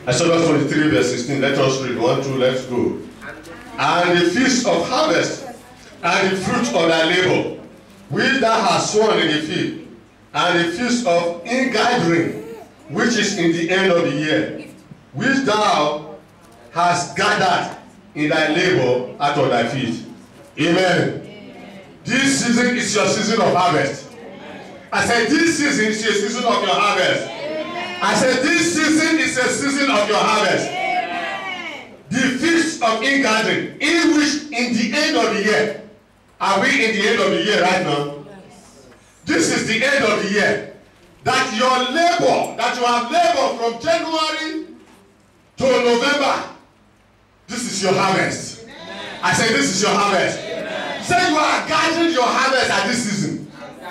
Exodus 23 verse 16. Let us read. 1, 2, let's go. And the feast of harvest, and the fruit of thy labor, which thou hast sown in the field, and the feast of ingathering, which is in the end of the year, which thou hast gathered in thy labor out of thy field. Amen. This season is your season of harvest. I said this season is a season of your harvest. I said this season is a season of your harvest. The feast of ingathering, in which in the end of the year, are we in the end of the year right now? This is the end of the year. That your labor, that you have labored from January to November, this is your harvest. I said this is your harvest. Say you are gathering your harvest at this season.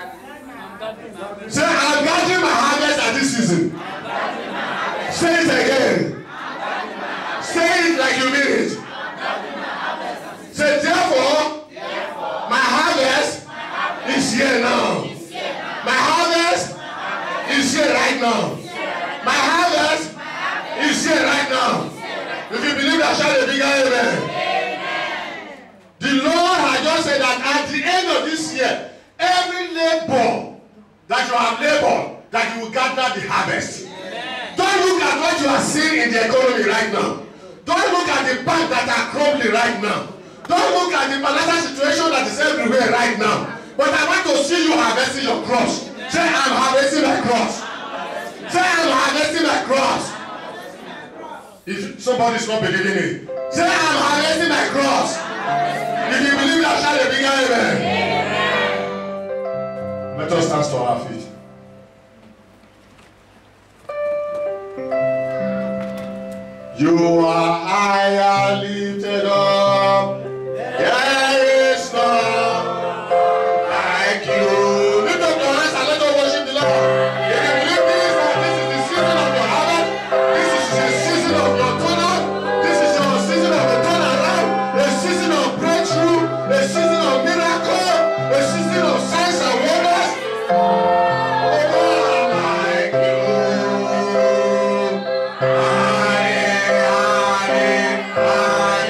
Say I'm gathering my harvest at this season. Say it again. Say it like you mean it. Say therefore, my harvest is here now. My harvest is here right now. My harvest is here right now. If you believe that, shout a bigger amen. The Lord has just said that at the end of this year, every labor that you have labored, that you will gather the harvest. Don't look at what you are seeing in the economy right now. Don't look at the bank that are crumbling right now. Don't look at the financial situation that is everywhere right now. But I want to see you harvesting your crops. Say, I'm harvesting my crops. Say, I'm harvesting my crops. If somebody's not believing me, say, I'm harvesting my crops. If you believe that, shout a bigger amen. Let us stand to our feet. You are higher lifted up. There is none like you. Lift up your hands and let us worship the Lord. If you believe this, that this is the season of your harvest, this is the season of your turnout, this is your season of a turnaround, a season of breakthrough, a season of miracle, a season of signs and wonders. I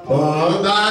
For that